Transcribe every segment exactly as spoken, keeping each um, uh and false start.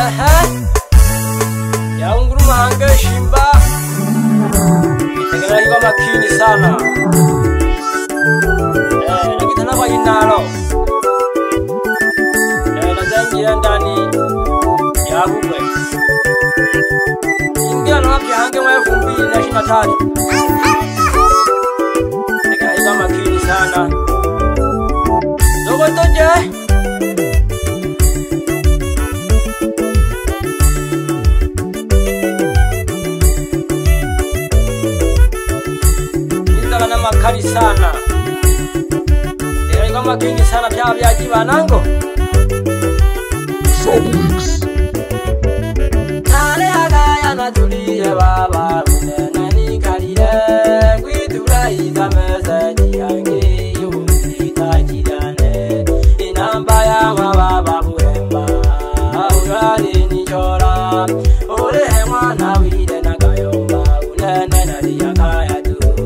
Aha. Ya unguruma hange shimba. Itegemea hiyo makini sana. Eh, nakitana kwa inalo. Eh, najangira ndani ya bugwe. Ingia na wapi hange wa elfu mbili na ishirini na tano. Itegemea hiyo makini sana. Dogo toje. Makali sana. Ndio kama makini sana pia vyaji banango. Submix. Nale agaya na tuliye baba unena ni kalile kwitura izameza jiange yumita jirane inamba ya baba buhemba urali ni chora ore mwana wile na kayomba unena na yakaya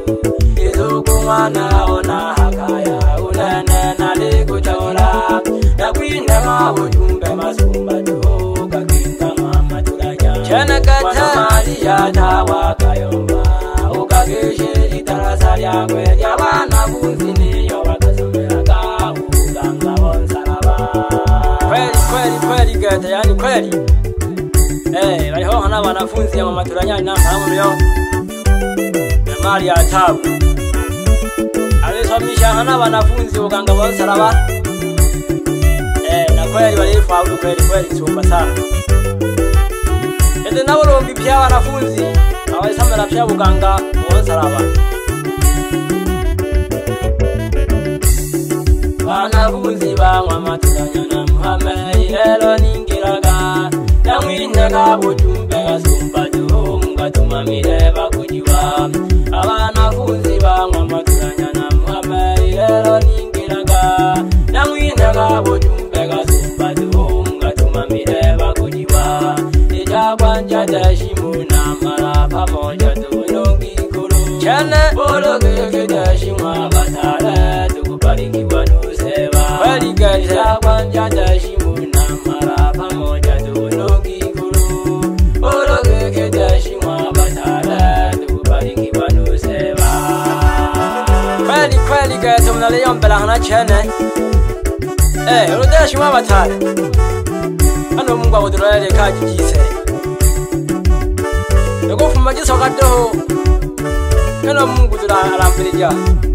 Mwana ona hakaya unene nalikuchora Nakwinde mawujumbe masumba tuhoga kinga mama turanya Chene kata Maria tawa kayomba Ukagishe itarasa lyakwe Lyabana bunzi niyo wakasomera Kahuganga wonsaraba Kweli kweli kweli gete yani kweli Eh, waliho hana wanafunzi ya mama turanya inafahamu leo Na Maria tawa Alisomesha hana wanafunzi uganga wa salaba. Eh, na kweli walifaulu kweli kweli chumba sana. Ende nabo rombi pia wanafunzi awaisamela pia uganga wa salaba. Wanafunzi bangwa maturanya na Muhammad lelo ningiraga. Yamwinyaga bujumbe gasumba duhunga tumamire bakujiwa. Abanafunzi bangwa maturanya Lelo ningiraga Namwinaga bujumbe gasumba duhunga tumamire bakujiwa Ijagwa njadashimu na mara pamoja tunongi kuru Chane bologe dashimu batale tukubarikiwa nuseba Kweli gari Ijagwa njadashimu na mara pamoja tunongi kuru Bologe dashimu batale tukubarikiwa nuseba Kweli kweli gato mnaleyo mbela hana chene Eh, urudea shima batale Hano mungu awudurele kaji jise Yoko fuma jiso kadoho Hano mungu dura alambirija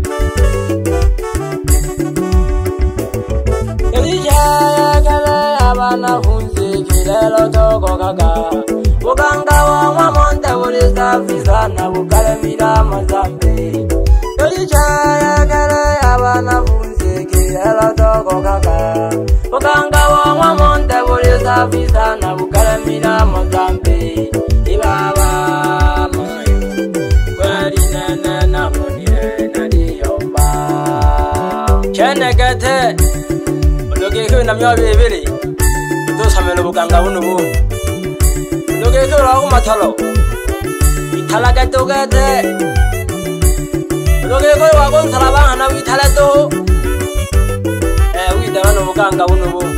Yelija ya gale abana funzi kilelo toko kaka Buganga wa wamonde ulista fizana bukale mira mazambi Yolichaya gale abanafunzi kilelo toko kaka Buganga wa wamonde ulista fizana bukale mira mazambi Ibaba mayu kweli nene na munire na diyomba Chene gete Uloge kiyo na myo bibiri Utosamelo buganga bunu bu Uloge kiyo la umatalo Itala gete ugete Uloge kiyo wa gonsalaba hana witala to Eh wita wano buganga bunu bu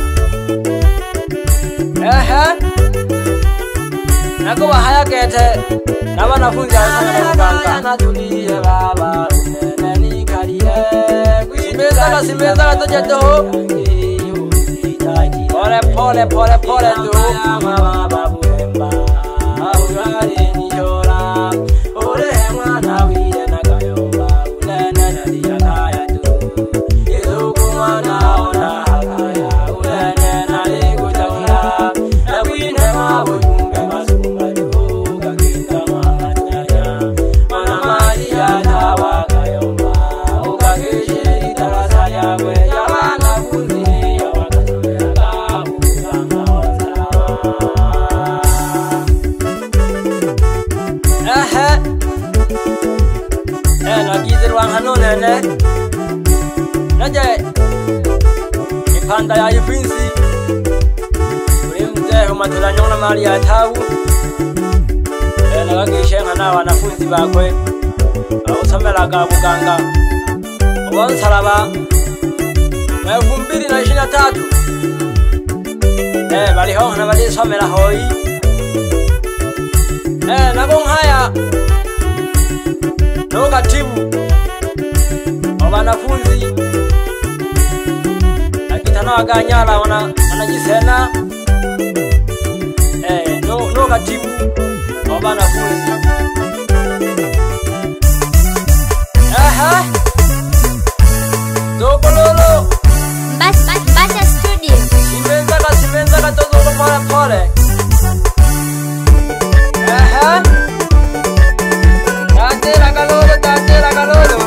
Ehe Nako wahaya gete Na wanafunzi alisana buganga Na tuliye baba Unene ni kariye Simeza simeza katoja toho Pole pole pole pole tu Baba buhemba Aurari ni jora Ore mwana wile na kayomba Unene na diya kaya tu Izuku mwana ona hakaya Unene na liku chakira Nakwine mabujumbe masumba duhuga kinga mama tunanya Mana Maria tawa kayomba Ukagishi itarasa yakwe Yabana kuzi niyo wakasomera kahuganga wonsaraba Ehe Eh, nakizirwa hano nene Naje Ipanda ya ifinsi Uri mzeho maturanyo na Maria tawu Eh, nakagishe nkana wanafunzi bakwe Awusomeraga buganga wonsaraba elfu mbili na ishirini na tatu Eh, baliho niho na bali somera hoi eh nagong haya no katibu wanafunzi akitana waganyala wana wanajisena eh no no katibu wanafunzi aha dokololo bas bas bas studio simenza ka simenza ka todo pole pole aha tatera kalolo tatera kalolo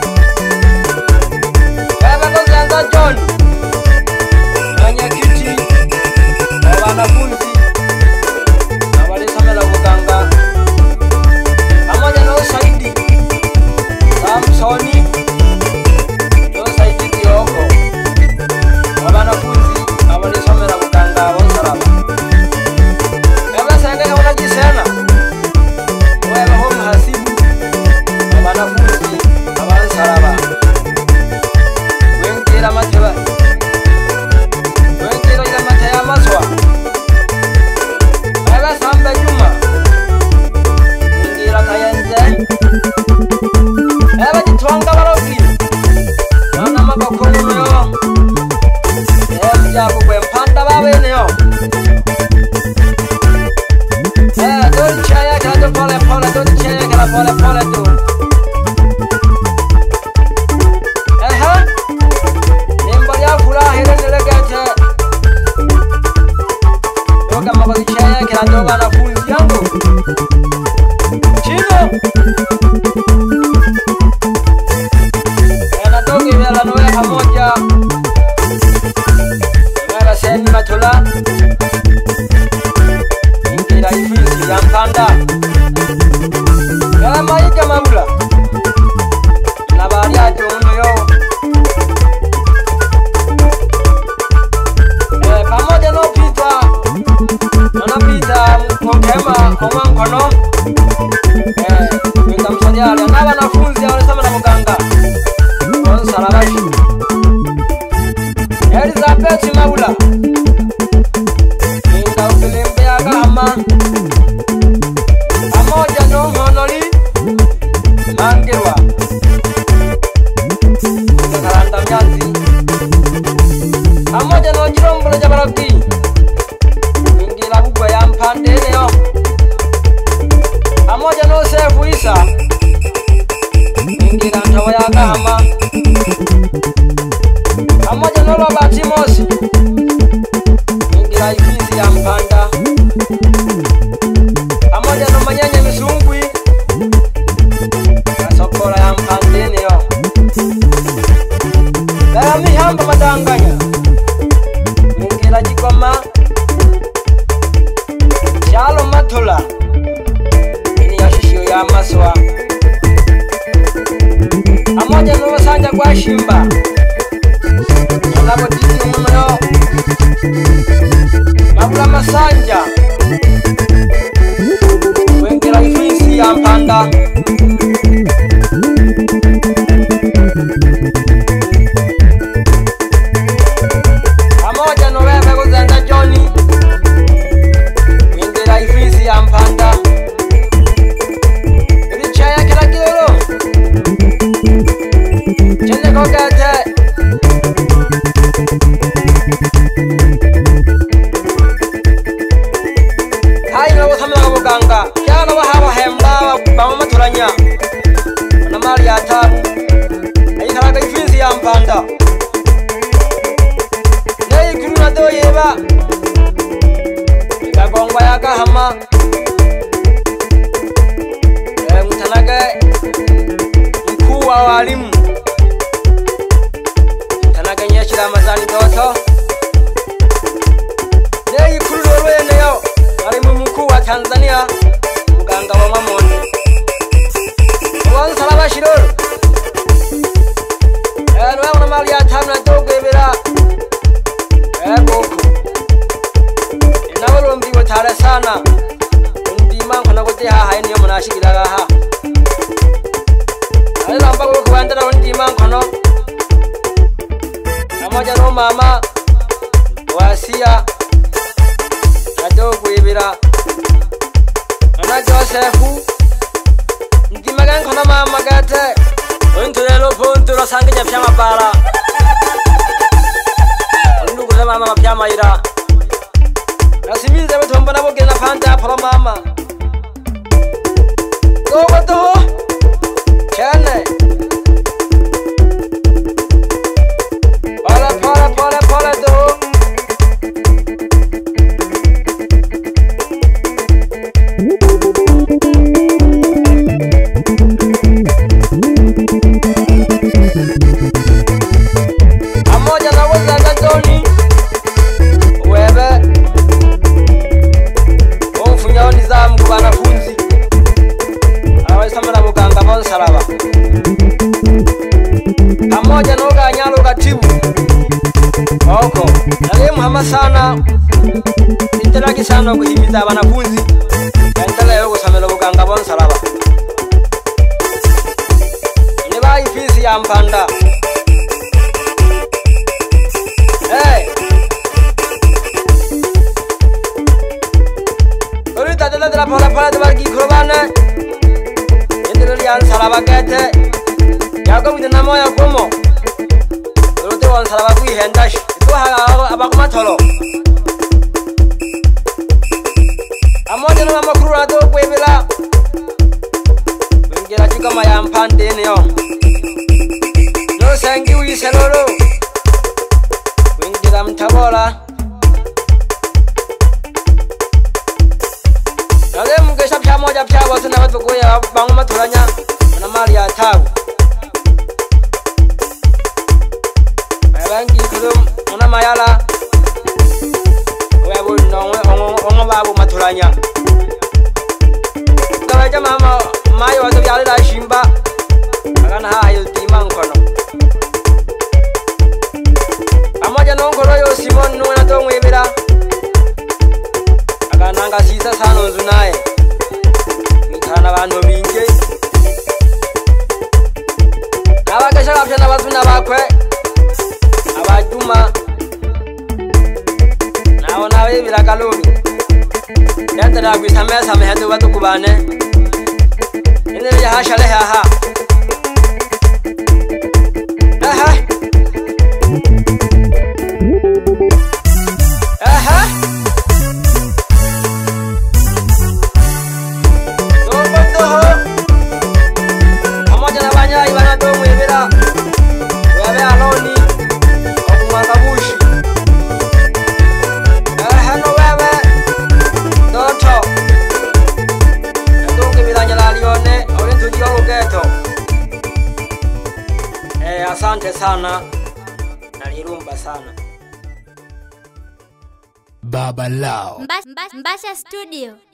John Mwenyekiti wa wanafunzi na walisomela uganga pamoja na Saidi Samsoni na Saidi Kioko wa wanafunzi na walisomela uganga wa usalama. Ewe sanga unajisema wewe ho mhasibu wa wanafunzi wa usalama. Ila matela wengine ila mataya maswa ala samba juma ngira kayenze aba ditwanga barogi nana magakolo yo eh jabu kwe mpanda bawe ne yo eh dori chaya ka pole pole dori chaya ka pole pole tu Kando wanafunzi yangu chino yanatoki vela noya pamoja mara semi matola ingira ifisi ya mpanda yala maika mabula na bari ato uno yo eh pamoja no pita Anapita mkema kwa mkono eh kwenda msajali na wanafunzi wanasema na mganga kwa salabashi Elizabeth Maula inga ukilembe agama pamoja no honori mangewa karanda myanzi pamoja no jirombo ja baraki Labugwe ya mpande leo pamoja no sefu isa ingira ntawa ya gama pamoja no Robert Mosi ingira ifisi ya mpanda pamoja no manyenye misungwi kasokora ya mpande leo la mihamba madanganya ingira jikoma Shalo matola ini yashishio ya maswa amoja no sanja kwa shimba nako titi mno mabula masanja wengera ifisi ya mpanda amoja no wewe kuzenda Johnny ifisi ya mpanda ilichaya kila kilo chende kokate hai no samla muganga yana bahaba hemba bama turanya na mali ya tabu ayikaraga ifisi ya mpanda nei kuna doyeba Gongwa ya kahama eh mtanage mkuu wa walimu mtanage nyeshira mazani doto nei kulolo yeneo walimu mkuu wa Tanzania mganga wa Mamonde wan salaba shiroro eh nwa na mali ya tamna dogo ebera eh boko Nawalombi watare sana ndima nkona kote ha ha niyo munashigiraga ha ari lamba ko kubandana ndima nkono pamoja na mama Wasia mwibira ana Josefu ngimaga nkona mama gate onto lelo ponto rasanga nya pyama para ndugu za mama pyama ira rasimize batomba nabo gena panda pala mama gogo to chane para para para para to amoja na woza ndoni webe ofunya nizamu ku banafunzi abasamana buganga bonsaraba amoja no ganyalo gatibu oko nale muhama sana interaki sana kuhimiza banafunzi endele yo kusamela buganga bonsaraba ne bayi fisi ya mpanda hey orita dela dela pala pala de barki krobane endele yan saraba gete yago bidena moya komo orote wan saraba ku hendash to ha abakuma tholo amoja na makuru ado kwebela ngera chika maya mpande ne yo no sangi wi selolo ngera mtabola ale mugesha pya moja pya bose na batwe goya bangu maturanya na mali ya tabu abangi kulum ona mayala webo nongwe ongo babu maturanya dawaja mama mayo wazo byale la shimba akana hayo timankono amoja nongolo yo Simon nuna to mwibira akananga sisa sana nzunaye mikana bantu binge nabagasha kapya nabazuna bakwe abajuma nawo nawe birakalumi yatara kwisamesa mehendo batukubane ene ya hasha leha ha aha aha dogo amoja na banya ibana to mwibira wabe aloni okumakabushi aha no wabe doto ndonge bilanya la lione olentu dio geto eh asante sana nalirumba sana Baba Lao Mbasha Studio.